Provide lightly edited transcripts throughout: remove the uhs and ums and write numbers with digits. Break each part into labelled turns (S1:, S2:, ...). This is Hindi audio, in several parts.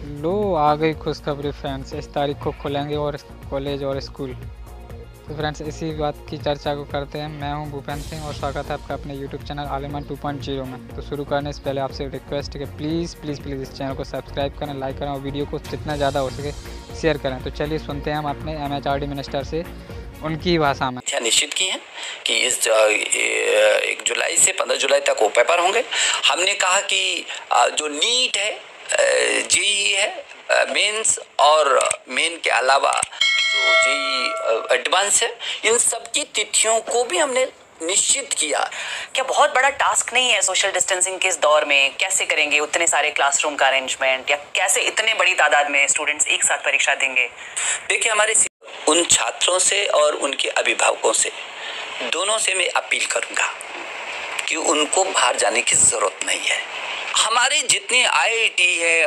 S1: लो आ गई खुशखबरी फ्रेंड्स, इस तारीख को खुलेंगे और कॉलेज और स्कूल। तो फ्रेंड्स इसी बात की चर्चा को करते हैं। मैं हूं भूपेंद्र सिंह और स्वागत है आपका अपने यूट्यूब चैनल आलिमान 2.0 में। तो शुरू करने से पहले आपसे रिक्वेस्ट है कि प्लीज़ प्लीज़ प्लीज़ इस चैनल को सब्सक्राइब करें, लाइक करें और वीडियो को जितना ज़्यादा हो सके शेयर करें। तो चलिए सुनते हैं हम अपने MHRD मिनिस्टर से उनकी भाषा में।
S2: निश्चित की है कि इस 1 जुलाई से 15 जुलाई तक वो पेपर होंगे। हमने कहा कि जो नीट है, जेईई है, मेंस और मेन के अलावा जो जेईई एडवांस है, इन सब की तिथियों को भी हमने निश्चित किया।
S3: क्या बहुत बड़ा टास्क नहीं है सोशल डिस्टेंसिंग के इस दौर में? कैसे करेंगे उतने सारे क्लासरूम का अरेंजमेंट, या कैसे इतने बड़ी तादाद में स्टूडेंट्स एक साथ परीक्षा देंगे?
S2: देखिए, हमारे उन छात्रों से और उनके अभिभावकों से, दोनों से मैं अपील करूंगा कि उनको बाहर जाने की जरूरत नहीं है। हमारे जितने IIT है,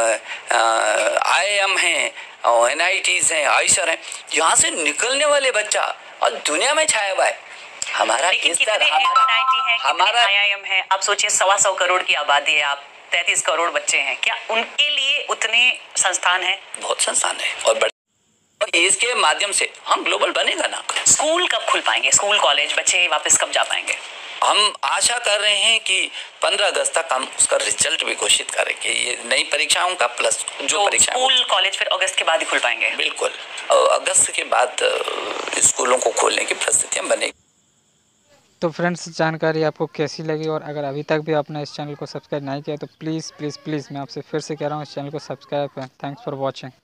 S2: IIM है, NITs हैं, आइसर हैं, यहाँ से निकलने वाले बच्चा और दुनिया में छाया हुआ है। हमारा
S3: हमारा IIM है। आप सोचिए 125 करोड़ की आबादी है, आप 33 करोड़ बच्चे हैं, क्या उनके लिए उतने संस्थान हैं?
S2: बहुत संस्थान है और इसके माध्यम से हम ग्लोबल बनेगा ना।
S3: स्कूल कब खुल पाएंगे? स्कूल कॉलेज बच्चे वापस कब जा पाएंगे?
S2: हम आशा कर रहे हैं कि 15 अगस्त तक हम उसका रिजल्ट भी घोषित करेंगे, ये नई परीक्षाओं का प्लस जो परीक्षा।
S3: स्कूल कॉलेज फिर अगस्त के बाद ही खुल पाएंगे?
S2: बिल्कुल, अगस्त के बाद स्कूलों को खोलने की परिस्थितियां बनेगी।
S1: तो फ्रेंड्स जानकारी आपको कैसी लगी, और अगर अभी तक भी आपने इस चैनल को सब्सक्राइब नहीं किया तो प्लीज़ प्लीज़ प्लीज़ मैं आपसे फिर से कह रहा हूँ इस चैनल को सब्सक्राइब करें। Thanks for watching.